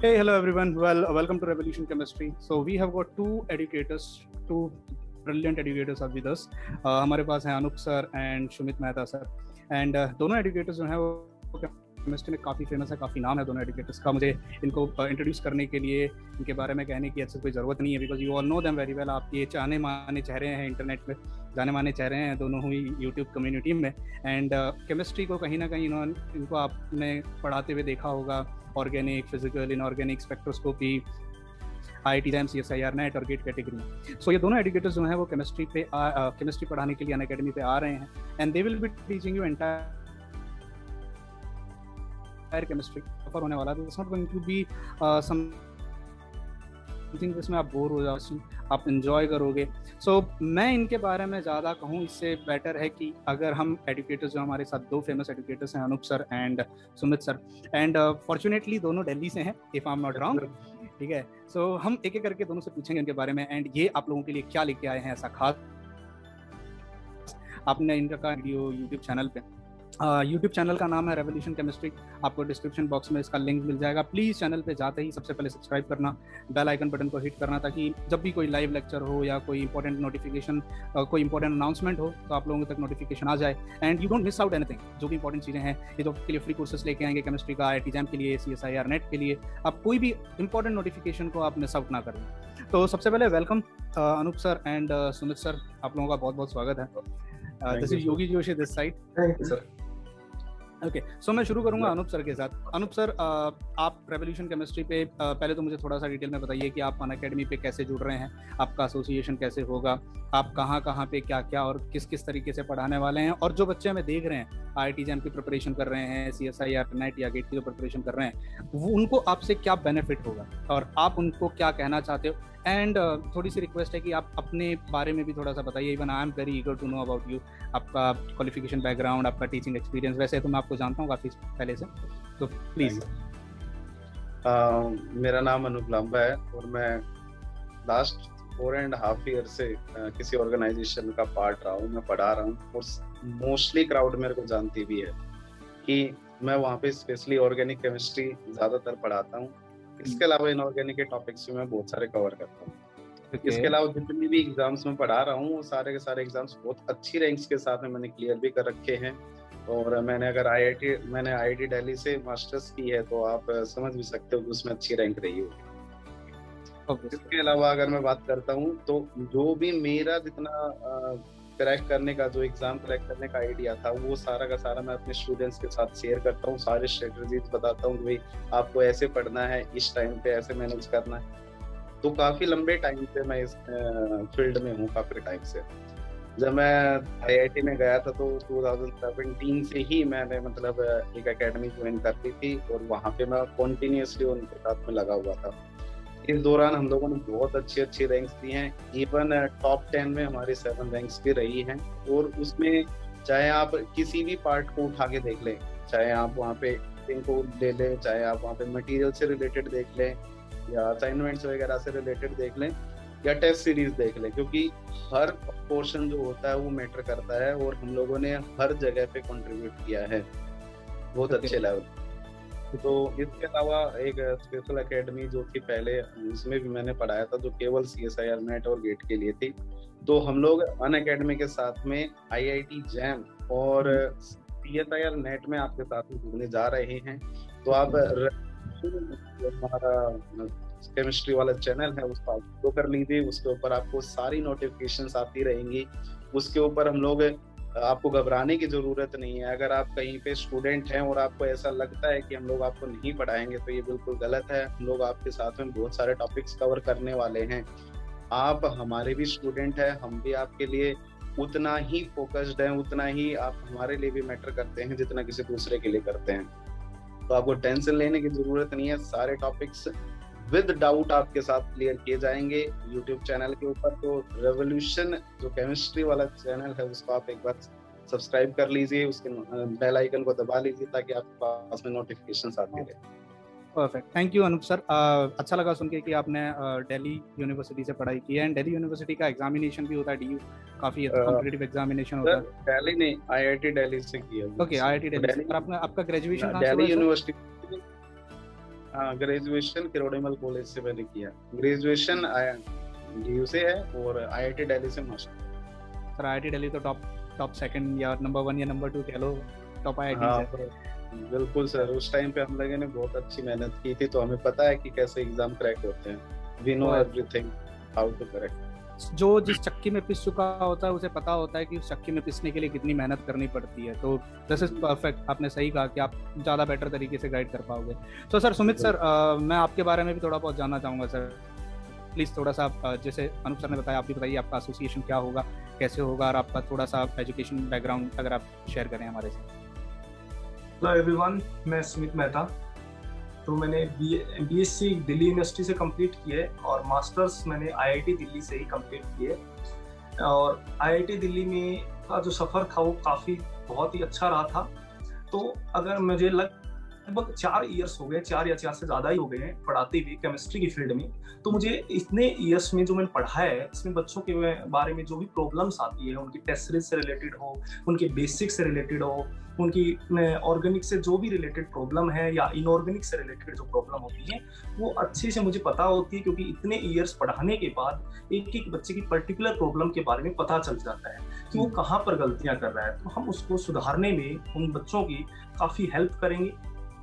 Hey, hello everyone. Well, welcome to Revolution Chemistry. So we have got two brilliant educators are with us. हमारे पास हैं Anoop sir and Sumit Mehta sir and दोनों educators जो हैं वो chemistry में काफ़ी फेमस है, काफ़ी नाम है दोनों एजुकेटर्स का. मुझे इनको इंट्रोड्यूस करने के लिए इनके बारे में कहने की अच्छी कोई ज़रूरत नहीं है, because you all know them very well. आप ये जाने माने चेहरे हैं इंटरनेट पे, जाने माने चेहरे हैं दोनों हुई यूट्यूब कम्युनिटी में. एंड केमिस्ट्री को कहीं ना कहीं इनको आपने पढ़ाते हुए देखा होगा. Organic, physical, inorganic, spectroscopy, IIT JAM, CSIR, NET और गेट कैटेगरी में. सो ये दोनों एजुकेटर्स जो हैं वो केमिस्ट्री पढ़ाने के लिए अनअकैडमी पे आ रहे हैं and they will be teaching you entire chemistry. Offer होने वाला है, तो it's not going to be something जिसमें आप बोर हो जाओ, आप इंजॉय करोगे. सो मैं इनके बारे में ज़्यादा कहूँ इससे बेटर है कि अगर हम एजुकेटर्स जो हमारे साथ दो फेमस एजुकेटर्स हैं, Anoop sir and Sumit sir, and fortunately दोनों दिल्ली से हैं, if I am not wrong. ठीक है, सो हम एक एक करके दोनों से पूछेंगे इनके बारे में एंड ये आप लोगों के लिए क्या लेके आए हैं ऐसा खास. आपने इनका वीडियो यूट्यूब चैनल पे, यूट्यूब चैनल का नाम है रेवोल्यूशन केमिस्ट्री. आपको डिस्क्रिप्शन बॉक्स में इसका लिंक मिल जाएगा. प्लीज़ चैनल पे जाते ही सबसे पहले सब्सक्राइब करना, बेल आइकन बटन को हिट करना, ताकि जब भी कोई लाइव लेक्चर हो या कोई इंपॉर्टेंट नोटिफिकेशन, कोई इंपॉर्टेंट अनाउंसमेंट हो तो आप लोगों तक नोटिफिकेशन आ जाए and you don't miss out anything. जो भी इंपॉर्टेंट चीज़ें हैं, ये जो के लिए फ्री कोर्सेस लेके आएंगे केमिस्ट्री का, IIT जैम के लिए, CSIR नेट के लिए, आप कोई भी इंपॉर्टेंट नोटिफिकेशन को आप मिस आउट ना करें. तो सबसे पहले welcome Anoop sir and Sumit sir, आप लोगों का बहुत बहुत स्वागत है. This is Yogi Joshi this side. Thank you sir. Okay, so मैं शुरू करूंगा अनूप सर के साथ. अनूप सर, आप रेवोल्यूशन केमिस्ट्री पे पहले तो मुझे थोड़ा सा डिटेल में बताइए कि आप अनअकैडमी पे कैसे जुड़ रहे हैं, आपका एसोसिएशन कैसे होगा, आप कहाँ पे क्या क्या और किस किस तरीके से पढ़ाने वाले हैं, और जो बच्चे हमें देख रहे हैं IIT जैम की प्रिपरेशन कर रहे हैं, CSIR नेट या गेट की जो प्रिपरेशन कर रहे हैं, वो उनको आपसे क्या बेनिफिट होगा और आप उनको क्या कहना चाहते हो. एंड थोड़ी सी रिक्वेस्ट है कि आप अपने बारे में भी थोड़ा सा बताइए. Even I am very eager to know about you, आपका क्वालिफिकेशन बैकग्राउंड, आपका टीचिंग एक्सपीरियंस. वैसे तो मैं आपको जानता हूँ काफ़ी पहले से, तो प्लीज़. मेरा नाम अनूप लांबा है और मैं लास्ट 4.5 ईयर से किसी ऑर्गेनाइजेशन का पार्ट रहा हूँ. मैं पढ़ा रहा हूँ और मोस्टली क्राउड मेरे को जानती भी है कि मैं वहाँ पे स्पेशली ऑर्गेनिक केमिस्ट्री ज़्यादातर पढ़ाता हूँ. इसके अलावा इनऑर्गेनिक के टॉपिक्स भी मैं बहुत सारे कवर करता हूँ. इसके अलावा जितने भी एग्जाम्स में पढ़ा रहा हूँ वो सारे के सारे एग्जाम्स बहुत अच्छी रैंक्स के साथ में मैंने क्लियर भी कर रखे हैं. और मैंने अगर मैंने IIT दिल्ली से मास्टर्स की है तो आप समझ भी सकते हो कि उसमें अच्छी रैंक रही होगी. इसके अलावा अगर मैं बात करता हूँ तो जो भी मेरा जितना क्रैक करने का, जो एग्जाम क्रैक करने का आइडिया था, वो सारा का सारा मैं अपने स्टूडेंट्स के साथ शेयर करता हूँ. सारे स्ट्रेटजीज बताता हूँ कि भाई आपको ऐसे पढ़ना है, इस टाइम पे ऐसे मैनेज करना है. तो काफी लंबे टाइम से मैं इस फील्ड में हूँ, काफी टाइम से. जब मैं IIT में गया था तो 2017 से ही मैंने मतलब एक एकेडमी ज्वाइन कर ली थी और वहाँ पे मैं कॉन्टिन्यूसली उनके साथ में लगा हुआ था. इस दौरान हम लोगों ने बहुत अच्छी रैंक्स दी हैं. इवन टॉप 10 में हमारी 7 रैंक्स भी रही हैं. और उसमें चाहे आप किसी भी पार्ट को उठा के देख लें, चाहे आप वहाँ पे को ले लें, चाहे आप वहाँ पे मटेरियल से रिलेटेड देख लें या असाइनमेंट्स वगैरह से रिलेटेड देख लें या टेस्ट सीरीज देख लें, क्योंकि हर पोर्शन जो होता है वो मैटर करता है और हम लोगों ने हर जगह पे कंट्रीब्यूट किया है बहुत अच्छे लेवल. तो इसके अलावा एक स्पेशल एकेडमी जो थी पहले, उसमें भी मैंने पढ़ाया था, जो केवल CSIR नेट और गेट के लिए थी. तो हम लोग अनअकैडमी के साथ में IIT जैम और CSIR नेट में आपके साथ में जुड़ने जा रहे हैं. तो आप हमारा केमिस्ट्री वाला चैनल है उसको आप फॉलो कर लीजिए. उसके ऊपर आपको सारी नोटिफिकेशंस आती रहेंगी. उसके ऊपर हम लोग, आपको घबराने की जरूरत नहीं है. अगर आप कहीं पे स्टूडेंट हैं और आपको ऐसा लगता है कि हम लोग आपको नहीं पढ़ाएंगे तो ये बिल्कुल गलत है. हम लोग आपके साथ में बहुत सारे टॉपिक्स कवर करने वाले हैं. आप हमारे भी स्टूडेंट हैं, हम भी आपके लिए उतना ही फोकस्ड हैं, उतना ही आप हमारे लिए भी मैटर करते हैं जितना किसी दूसरे के लिए करते हैं. तो आपको टेंशन लेने की जरूरत नहीं है. सारे टॉपिक्स विद डाउट आपके साथ क्लियर किए जाएंगे यूट्यूब चैनल के ऊपर. तो रेवोल्यूशन जो केमिस्ट्री वाला चैनल है उसको आप एक बार सब्सक्राइब कर लीजिए, उसके बेल आइकन को दबा लीजिए ताकि आपके पास में नोटिफिकेशंस आते रहे. Perfect, thank you Anoop sir. अच्छा लगा सुन के कि आपने दिल्ली यूनिवर्सिटी से पढ़ाई की है एंड दिल्ली यूनिवर्सिटी का एग्जामिनेशन भी होता है, DU काफी कॉम्पिटिटिव एग्जामिनेशन होता है. दिल्ली नहीं, IIT दिल्ली से किया. ओके, IIT दिल्ली से. और आपका ग्रेजुएशन दिल्ली यूनिवर्सिटी हाँ, ग्रेजुएशन किरोड़ीमल कॉलेज से मैंने किया। ग्रेजुएशन डीयू से है और आईआईटी दिल्ली से मास्टर। सर आईआईटी दिल्ली तो टॉप सेकंड या नंबर 1 या नंबर 2 कह लो, टॉप आईआईटी हाँ है। बिल्कुल सर, उस टाइम पे हम लोगों ने बहुत अच्छी मेहनत की थी, तो हमें पता है कि कैसे एग्जाम क्रैक होते हैं। We know everything how to crack. जो जिस चक्की में पिस चुका होता है उसे पता होता है कि उस चक्की में पिसने के लिए कितनी मेहनत करनी पड़ती है। तो दिस इज परफेक्ट, आपने सही कहा कि आप ज़्यादा बेटर तरीके से गाइड कर पाओगे। तो सर सुमित सर, मैं आपके बारे में भी थोड़ा बहुत जानना चाहूँगा सर। प्लीज़ थोड़ा सा जैसे अनूप सर ने बताया, आप भी बताइए आपका एसोसिएशन क्या होगा, कैसे होगा, और आपका थोड़ा सा एजुकेशन बैकग्राउंड अगर आप शेयर करें हमारे साथ। हेलो एवरीवन, मैं सुमित मेहता। तो मैंने बीएससी दिल्ली यूनिवर्सिटी से कंप्लीट की है और मास्टर्स मैंने आईआईटी दिल्ली से ही कंप्लीट की है। और आईआईटी दिल्ली में का जो सफ़र था वो काफ़ी बहुत ही अच्छा रहा था। तो अगर मुझे लगभग 4 ईयर्स हो गए, 4 या 4 से ज़्यादा ही हो गए हैं पढ़ाते हुए केमिस्ट्री की फील्ड में। तो मुझे इतने ईयर्स में जो मैंने पढ़ा है, इसमें बच्चों के बारे में जो भी प्रॉब्लम्स आती है, उनकी टेस्ट सीरीज से रिलेटेड हो, उनके बेसिक से रिलेटेड हो, उनकी ऑर्गेनिक से जो भी रिलेटेड प्रॉब्लम है या इनऑर्गेनिक से रिलेटेड जो प्रॉब्लम होती है, वो अच्छे से मुझे पता होती है। क्योंकि इतने ईयर्स पढ़ाने के बाद एक एक बच्चे की पर्टिकुलर प्रॉब्लम के बारे में पता चल जाता है कि वो कहाँ पर गलतियाँ कर रहा है। तो हम उसको सुधारने में उन बच्चों की काफ़ी हेल्प करेंगे।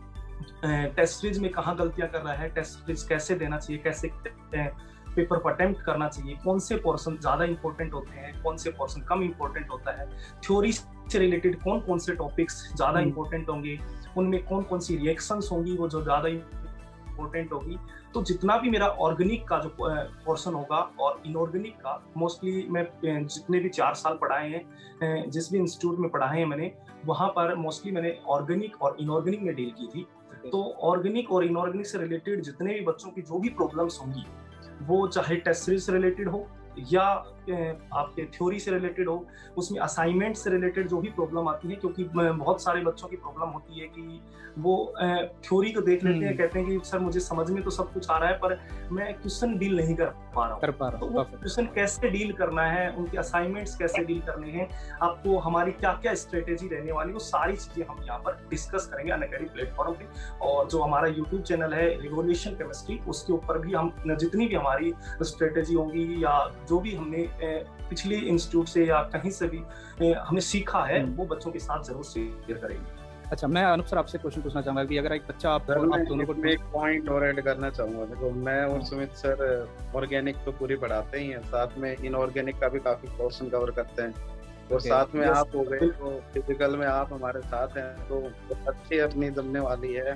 टेस्ट सीरीज में कहाँ गलतियाँ कर रहा है, टेस्ट सीरीज कैसे देना चाहिए, कैसे पेपर पर अटेम्प्ट करना चाहिए, कौन से पोर्शन ज़्यादा इंपॉर्टेंट होते हैं, कौन से पोर्शन कम इंपॉर्टेंट होता है, थ्योरी से रिलेटेड कौन कौन से टॉपिक्स ज़्यादा इंपॉर्टेंट होंगे, उनमें कौन कौन सी रिएक्शंस होंगी वो जो ज़्यादा इंपॉर्टेंट होगी। तो जितना भी मेरा ऑर्गेनिक का जो पोर्शन होगा और इनऑर्गेनिक का, मोस्टली मैं जितने भी 4 साल पढ़ाए हैं, जिस भी इंस्टीट्यूट में पढ़ाए हैं मैंने, वहाँ पर मोस्टली मैंने ऑर्गेनिक और इनऑर्गेनिक में डील की थी। तो ऑर्गेनिक और इनऑर्गेनिक से रिलेटेड जितने भी बच्चों की जो भी प्रॉब्लम्स होंगी, वो चाहे टेस्ट सीरीज से रिलेटेड हो या आपके थ्योरी से रिलेटेड हो, उसमें असाइनमेंट से रिलेटेड जो भी प्रॉब्लम आती है। क्योंकि बहुत सारे बच्चों की प्रॉब्लम होती है कि वो थ्योरी को देख लेते हैं, कहते हैं कि सर मुझे समझ में तो सब कुछ आ रहा है पर मैं क्वेश्चन डील नहीं कर पा रहा हूँ। तो वो क्वेश्चन कैसे डील करना है, उनके असाइनमेंट्स कैसे डील करने हैं, आपको हमारी क्या क्या स्ट्रेटेजी रहने वाली, वो सारी चीजें हम यहाँ पर डिस्कस करेंगे अनअकैडमी प्लेटफॉर्म पे। और जो हमारा यूट्यूब चैनल है रिवोल्यूशन केमिस्ट्री, उसके ऊपर भी हम जितनी भी हमारी स्ट्रेटेजी होगी या जो भी हमने पिछले इंस्टीट्यूट से या कहीं से भी हमने सीखा है, वो बच्चों के साथ जरूर शेयर करेंगे। अच्छा, मैं अनूप सर आपसे क्वेश्चन पूछना चाहूंगा कि अगर एक बच्चा आप दोनों को एक पॉइंट और ऐड करना चाहूंगा। देखो, मैं और सुमित सर ऑर्गेनिक तो पूरी पढ़ाते ही हैं, साथ में इनऑर्गेनिक का भी काफी पोर्शन कवर करते हैं। और साथ में आप हो गए तो फिजिकल में आप हमारे साथ हैं, तो अच्छी अपनी जमने वाली है।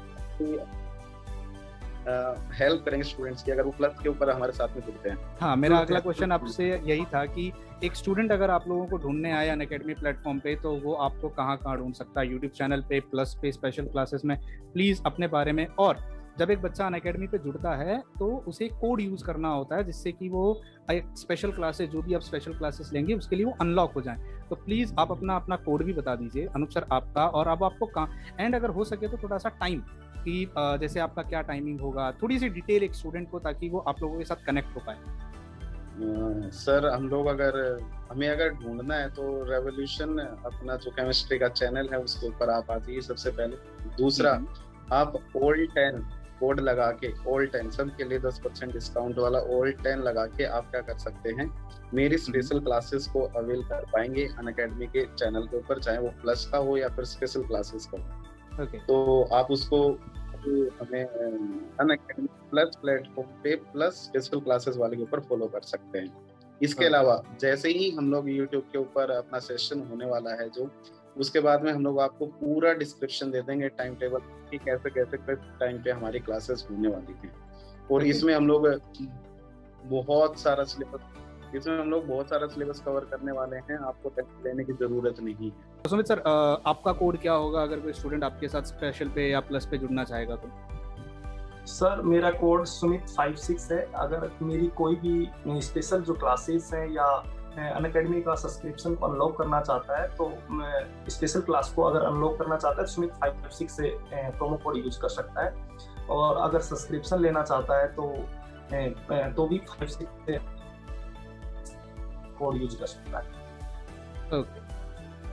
हेल्प करेंगे स्टूडेंट्स की अगर वो प्लस के ऊपर हमारे साथ में जुड़ते हैं। हाँ, मेरा अगला क्वेश्चन आपसे यही था कि एक स्टूडेंट अगर आप लोगों को ढूंढने आया अनअकैडमी प्लेटफॉर्म पे, तो वो आपको कहाँ ढूंढ सकता है? यूट्यूब चैनल पे, प्लस पे, स्पेशल क्लासेस में? प्लीज अपने बारे में। और जब एक बच्चा अनअकैडमी पे जुड़ता है तो उसे कोड यूज करना होता है जिससे कि वो स्पेशल क्लासेस, जो भी आप स्पेशल क्लासेस लेंगे उसके लिए वो अनलॉक हो जाए। तो प्लीज आप अपना कोड भी बता दीजिए अनूप सर आपका, और अब आपको कहाँ, एंड अगर हो सके तो थोड़ा सा टाइम कि जैसे आपका क्या टाइमिंग होगा, थोड़ी सी डिटेल एक स्टूडेंट को, ताकि वो आप लोगों के साथ कनेक्ट हो पाए। सर हम लोग हमें अगर ढूंढना है तो रेवोल्यूशन अपना जो केमिस्ट्री का चैनल है उसके ऊपर आप आ जाइए सबसे पहले। दूसरा, आप ऑल 10 कोड लगा के, ऑल 10 सबके लिए 10% डिस्काउंट वाला ऑल 10 लगा के आप क्या कर सकते हैं, मेरी स्पेशल क्लासेस को अवेल कर पाएंगे अनअकैडमी के चैनल के ऊपर, चाहे वो प्लस का हो या फिर स्पेशल क्लासेस का हो। तो आप उसको हमें अनअकैडमी प्लस प्लेटफॉर्म पे प्लस स्पेशल क्लासेस वाले के ऊपर फॉलो कर सकते हैं। इसके अलावा जैसे ही हम लोग यूट्यूब के ऊपर अपना सेशन होने वाला है जो, उसके बाद में हम लोग आपको पूरा डिस्क्रिप्शन दे देंगे टाइम टेबल कि कैसे कैसे किस टाइम पे हमारी क्लासेस होने वाली हैं। और इसमें हम लोग बहुत सारा सिलेबस कवर करने वाले हैं, आपको टेंशन लेने की जरूरत नहीं है। सुमित सर, आपका कोड क्या होगा अगर कोई स्टूडेंट आपके साथ स्पेशल पे या प्लस पे जुड़ना चाहेगा तो? सर मेरा कोड सुमित 56 है। अगर मेरी कोई भी स्पेशल जो क्लासेस हैं या अनअकैडमी का सब्सक्रिप्शन को अनलॉक करना चाहता है, तो स्पेशल क्लास को अगर अनलॉक करना चाहता है सुमित 56 से प्रोमो कोड यूज कर सकता है। और अगर सब्सक्रिप्शन लेना चाहता है तो भी 56 कोड यूज कर सकता है। ओके,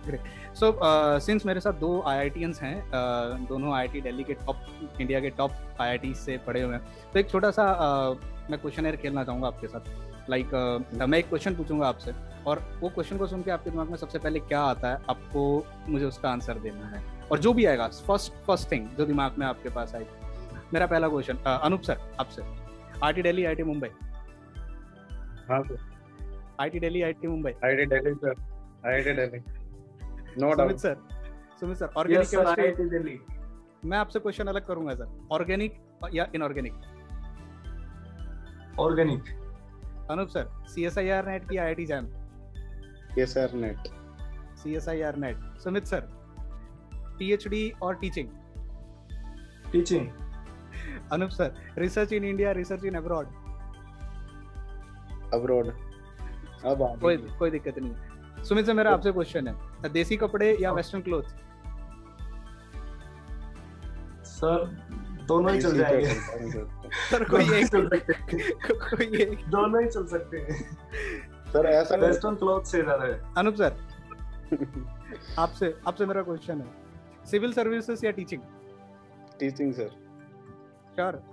सो सिंस मेरे साथ 2 IITians हैं, दोनों IIT दिल्ली के टॉप, इंडिया के टॉप IIT से पढ़े हुए हैं, तो एक छोटा सा मैं क्वेश्चन खेलना चाहूँगा आपके साथ। लाइक मैं एक क्वेश्चन पूछूंगा आपसे, और वो क्वेश्चन को सुन के आपके दिमाग में सबसे पहले क्या आता है, आपको मुझे उसका आंसर देना है, और जो भी आएगा फर्स्ट थिंग जो दिमाग में आपके पास आएगी। मेरा पहला क्वेश्चन अनूप सर आपसे, IIT दिल्ली IIT मुंबई? हाँ sir. IIT Delhi IIT Mumbai? IIT Delhi sir, IIT Delhi, no doubt. Sumit sir organic chemistry IIT Delhi. मैं आपसे क्वेश्चन अलग करूंगा सर, ऑर्गेनिक या inorganic? Organic. Anoop sir CSIR NET की IIT JAM? CSIR NET. CSIR NET. Sumit sir PhD और teaching? Teaching. Anoop sir research in India, research in abroad? Abroad. अब कोई दिक्कत नहीं है। सुमित सर मेरा आपसे क्वेश्चन है, देसी कपड़े या वेस्टर्न क्लोथ? सर दोनों ही चल जाएंगे सर कोई एक दोनों ही चल सकते हैं सर, ऐसा वेस्टर्न क्लॉथ से ज्यादा है। अनूप सर आपसे मेरा क्वेश्चन है, सिविल सर्विसेज या teaching? Teaching sir. Sure?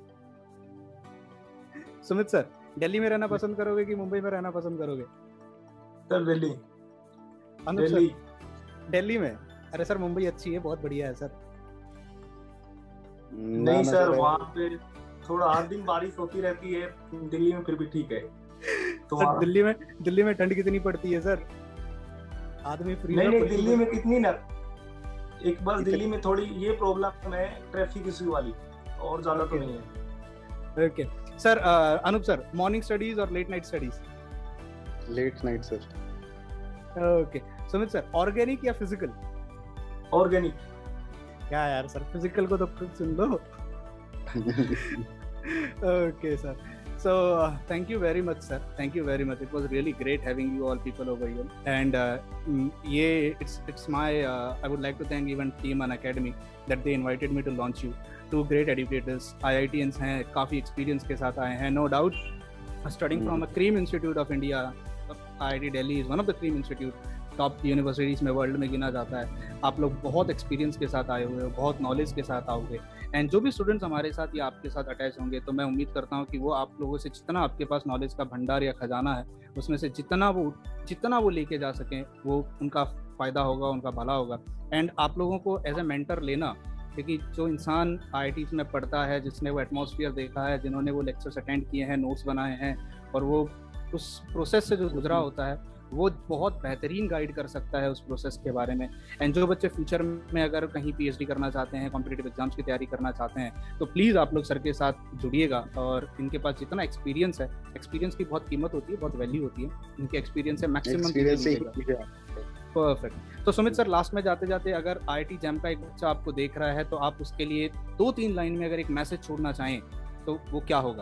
Sumit sir Delhi में रहना पसंद करोगे कि मुंबई में रहना पसंद करोगे? सर दिल्ली। अनूप सर दिल्ली में? अरे सर मुंबई अच्छी है, बहुत बढ़िया है सर। नहीं सर, वहाँ पे थोड़ा हर दिन बारिश होती रहती है, दिल्ली में फिर भी ठीक है। तो सर दिल्ली में ठंड कितनी पड़ती है सर? आदमी फ्री नहीं दिल्ली में कितनी ना, एक बस दिल्ली में थोड़ी ये प्रॉब्लम है ट्रैफिक इश्यू वाली, और ज्यादा तो नहीं है। Okay sir Anoop sir morning studies और late night studies? Late night sir. Okay Sumit sir organic या फिजिकल? ऑर्गेनिक। क्या यार सर, फिजिकल को तो खुद सुन लो। Okay sir, so thank you very much sir, thank you very much, it was really great having you all people over here, and it's my I would like to thank even team Unacademy that they invited me to launch you. Two great educators, IITians हैं, काफ़ी experience के साथ आए हैं, no doubt studying from a cream institute of India. IIT Delhi is one of the cream institute, top universities में world में गिना जाता है। आप लोग बहुत एक्सपीरियंस के साथ आए हुए हो, बहुत नॉलेज के साथ आओगे, एंड जो भी स्टूडेंट्स हमारे साथ या आपके साथ अटैच होंगे, तो मैं उम्मीद करता हूँ कि वो आप लोगों से जितना आपके पास नॉलेज का भंडार या खजाना है, उसमें से जितना वो लेके जा सकें, वो उनका फ़ायदा होगा, उनका भला होगा। एंड आप लोगों को एज ए मेंटर लेना, क्योंकि जो इंसान IITs में पढ़ता है, जिसने वो एटमॉस्फेयर देखा है, जिन्होंने वो लेक्चर्स अटेंड किए हैं, नोट्स बनाए हैं, और वो उस प्रोसेस से जो गुजरा होता है, वो बहुत बेहतरीन गाइड कर सकता है उस प्रोसेस के बारे में। एंड जो बच्चे फ्यूचर में अगर कहीं PhD करना चाहते हैं, कॉम्पिटिटिव एग्जाम्स की तैयारी करना चाहते हैं, तो प्लीज़ आप लोग सर के साथ जुड़िएगा, और इनके पास जितना एक्सपीरियंस है, एक्सपीरियंस की बहुत कीमत होती है, बहुत वैल्यू होती है, इनके एक्सपीरियंस से मैक्सिमम। परफेक्ट। तो सुमित सर लास्ट में जाते जाते अगर IIT जैम का एक बच्चा आपको देख रहा है, तो आप उसके लिए 2-3 लाइन में अगर एक मैसेज छोड़ना चाहें तो वो क्या होगा?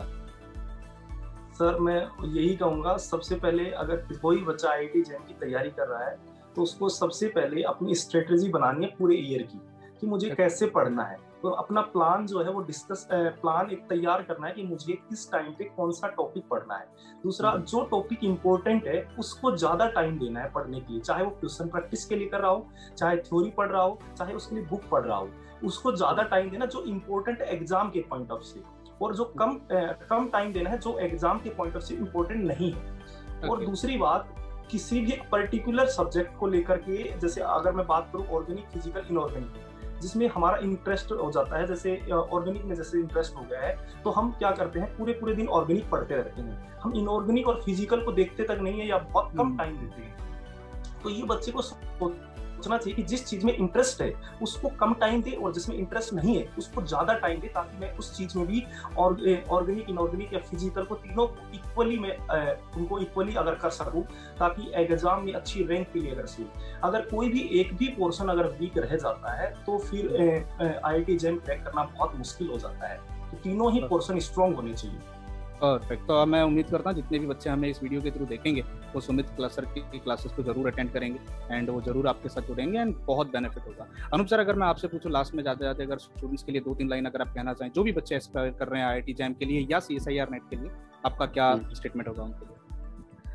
सर मैं यही कहूँगा, सबसे पहले अगर कोई बच्चा IIT जैम की तैयारी कर रहा है, तो उसको सबसे पहले अपनी स्ट्रेटेजी बनानी है पूरे ईयर की, कि मुझे कैसे पढ़ना है। तो अपना प्लान जो है वो प्लान एक तैयार करना है कि मुझे किस टाइम पे कौन सा टॉपिक पढ़ना है। दूसरा, जो टॉपिक इम्पोर्टेंट है उसको ज्यादा टाइम देना है पढ़ने के लिए, चाहे वो क्वेश्चन प्रैक्टिस के लिए कर रहा हो, चाहे थ्योरी पढ़ रहा हो, चाहे उसके लिए बुक पढ़ रहा हो, उसको ज्यादा टाइम देना जो इम्पोर्टेंट एग्जाम के पॉइंट ऑफ से, और जो कम टाइम देना है जो एग्जाम के पॉइंट ऑफ से इम्पोर्टेंट नहीं है। और दूसरी बात, किसी भी पर्टिकुलर सब्जेक्ट को लेकर के, जैसे अगर मैं बात करूं ऑर्गेनिक, फिजिकल, इनऑर्गेनिक, जिसमें हमारा इंटरेस्ट हो जाता है, जैसे ऑर्गेनिक में जैसे इंटरेस्ट हो गया है, तो हम क्या करते हैं, पूरे दिन ऑर्गेनिक पढ़ते रहते हैं, हम इनऑर्गेनिक और फिजिकल को देखते तक नहीं है, या बहुत कम टाइम देते हैं। तो ये बच्चे को सोचना चाहिए कि जिस चीज में इंटरेस्ट है उसको कम टाइम दे, और जिसमें इंटरेस्ट नहीं है उसको ज्यादा टाइम दे, ताकि मैं उस चीज में भी ऑर्गेनिक, इनऑर्गेनिक या फिजिकल को तीनों इक्वली में उनको इक्वली अगर कर सकूं, ताकि एग्जाम में अच्छी रैंक के लिए कर सकूं। अगर कोई भी एक भी पोर्शन अगर वीक रह जाता है, तो फिर IIT जैम क्रैक करना बहुत मुश्किल हो जाता है। तो तीनों ही पोर्शन स्ट्रॉन्ग होने चाहिए। परफेक्ट। तो मैं उम्मीद करता हूँ जितने भी बच्चे हमें इस वीडियो के थ्रू देखेंगे, वो सुमित क्लासर की क्लासेस को जरूर अटेंड करेंगे, एंड वो जरूर आपके साथ जुड़ेंगे, एंड बहुत बेनिफिट होगा। अनूप सर, अगर मैं आपसे पूछूं लास्ट में जाते जाते, अगर स्टूडेंट्स के लिए 2-3 लाइन अगर आप कहना चाहें, जो भी बच्चे एस्पायर कर रहे हैं IIT जैम के लिए या CSIR नेट के लिए, आपका क्या स्टेटमेंट होगा उनके लिए?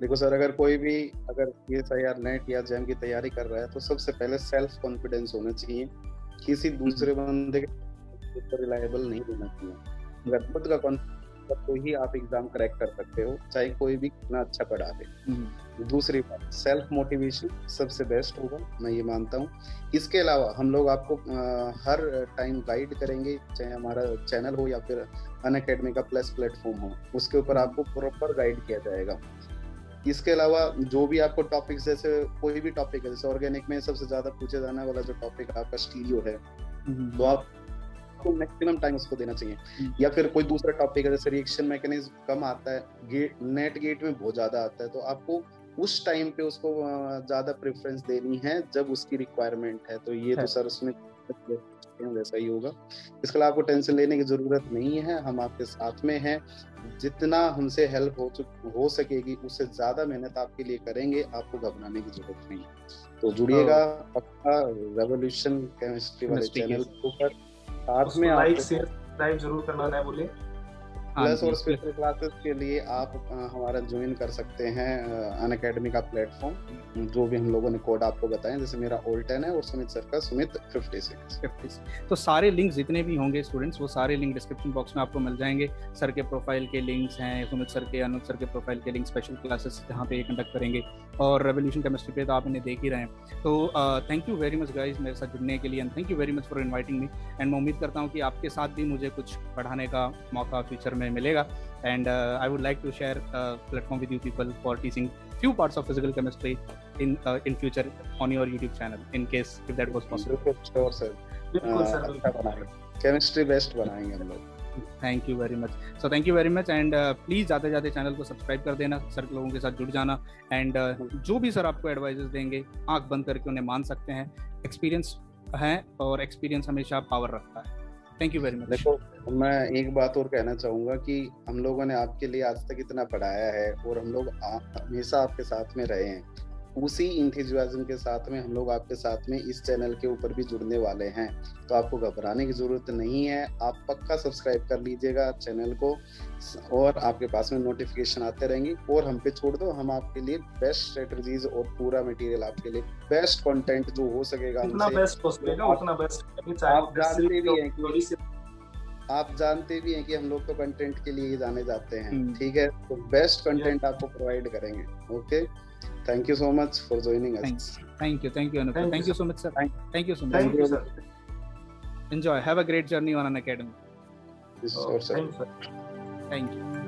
देखो सर, अगर PSIR नेट या जैम की तैयारी कर रहा है तो सबसे पहले सेल्फ कॉन्फिडेंस होना चाहिए, किसी दूसरे बंदे के ऊपर रिलायबल नहीं होना चाहिए। अगर खुद का कॉन्फिडेंस तो ही आप एग्जाम क्रैक कर सकते हो, चाहे कोई भी कितना अच्छा पढ़ा दे। दूसरी बात, सेल्फ मोटिवेशन सबसे बेस्ट होगा, मैं ये मानता हूँ। इसके अलावा हम लोग आपको हर टाइम गाइड करेंगे, चाहे हमारा चैनल हो या फिर अनअकैडमी का प्लस प्लेटफॉर्म हो, उसके ऊपर आपको प्रॉपर गाइड किया जाएगा। इसके अलावा जो भी आपको टॉपिक्स, जैसे कोई भी टॉपिक है, जैसे ऑर्गेनिक में सबसे ज्यादा पूछे जाने वाला जो टॉपिक आपका स्टीरियो है, तो आपको मैक्सिमम टाइम उसको देना चाहिए। या फिर कोई दूसरा टॉपिक है, जैसे रिएक्शन मैकेनिज्म कम आता है, नेट गेट में बहुत ज्यादा आता है, तो आपको उस टाइम पे उसको ज्यादा प्रेफरेंस देनी है जब उसकी रिक्वायरमेंट है। तो ये तो सर उसमें वैसा ही होगा। इसके अलावा आपको टेंशन लेने की जरूरत नहीं है, हम आपके साथ में हैं। जितना हमसे हेल्प हो सकेगी उससे ज्यादा मेहनत आपके लिए करेंगे, आपको घबराने की जरूरत नहीं है। तो जुड़िएगा पक्का रेवोल्यूशन केमिस्ट्री वाले चैनल के ऊपर। साथ में लाइक शेयर सब्सक्राइब जरूर करना है बोले। प्लस और स्पेशल क्लासेस के लिए आप हमारा ज्वाइन कर सकते हैं अनअकैडमी का प्लेटफॉर्म, जो भी हम लोगों ने कोड आपको बताएं, जैसे मेरा ओल्ड 10 है और सुमित सर का सुमित 56। तो सारे लिंक्स जितने भी होंगे स्टूडेंट्स, वो सारे लिंक डिस्क्रिप्शन बॉक्स में आपको मिल जाएंगे। सर के प्रोफाइल के लिंक्स हैं, सुमित सर के, अनुप सर के प्रोफाइल के लिंक, स्पेशल क्लासेस जहाँ पे ये कंडक्ट करेंगे, और रेवोल्यूशन केमिस्ट्री पे तो आप इन्हें देख ही रहे हैं। तो thank you very much guys मेरे साथ जुड़ने के लिए, and thank you very much for inviting me. And मैं उम्मीद करता हूँ कि आपके साथ भी मुझे कुछ पढ़ाने का मौका फ्यूचर में मिलेगा। And I would like to share a platform with you people for teaching few parts of physical chemistry in future on your YouTube channel, in case if that was possible. Sure sir, बिल्कुल sir, अच्छा बनाएंगे, chemistry best बनाएंगे हम लोग। Thank you very much. So thank you very much, and please जाते जाते channel को subscribe कर देना, सर के लोगों के साथ जुड़ जाना, एंड जो भी सर आपको एडवाइजेस देंगे आंख बंद करके उन्हें मान सकते हैं। एक्सपीरियंस है और एक्सपीरियंस हमेशा पावर रखता है। Thank you very much. देखो, मैं एक बात और कहना चाहूंगा कि हम लोगों ने आपके लिए आज तक इतना पढ़ाया है और हम लोग हमेशा आपके साथ में रहे हैं, उसी इंथुसियाज्म के साथ में हम लोग आपके साथ में इस चैनल के ऊपर भी जुड़ने वाले हैं। तो आपको घबराने की जरूरत नहीं है, आप पक्का सब्सक्राइब कर लीजिएगा चैनल को और आपके पास में नोटिफिकेशन आते रहेंगे। और हम पे छोड़ दो, हम आपके लिए बेस्ट स्ट्रेटजीज और पूरा मटेरियल, आपके लिए बेस्ट कंटेंट जो हो सकेगा उतना बेस्ट हो सकेगा उतना बेस्ट। आप जानते भी हैं कि हम लोग तो कंटेंट के लिए ही जाने जाते हैं, ठीक है? तो बेस्ट कंटेंट आपको प्रोवाइड करेंगे। Okay, thank you so much for joining us. Thank you Anup. Thank you so much sir. Thank you so much. Thank you sir. Enjoy, have a great journey on Unacademy. Sure sir. Thank you. Thank you.